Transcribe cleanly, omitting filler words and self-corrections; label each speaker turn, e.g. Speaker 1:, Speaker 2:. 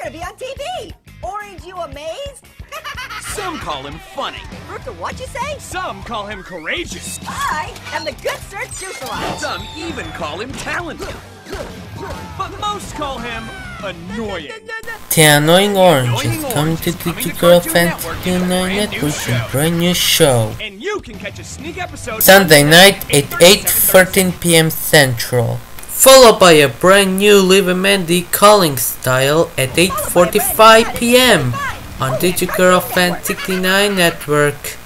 Speaker 1: to be on TV. Orange, you amazed?
Speaker 2: Some call him funny.
Speaker 1: Rooster, what you say?
Speaker 2: Some call him courageous.
Speaker 1: I am the good Sir Juice-a-Lot.
Speaker 2: Some even call him talented. But most call him annoying.
Speaker 3: The Annoying Orange is coming to DigiGirlFan 69 Network with a brand new show.
Speaker 2: And you can catch a sneak episode
Speaker 3: Sunday night at 8:13 p.m. Central. Followed by a brand new Liv and Mandy calling style at 8:45 p.m. on DigiGirlFan 69 Network.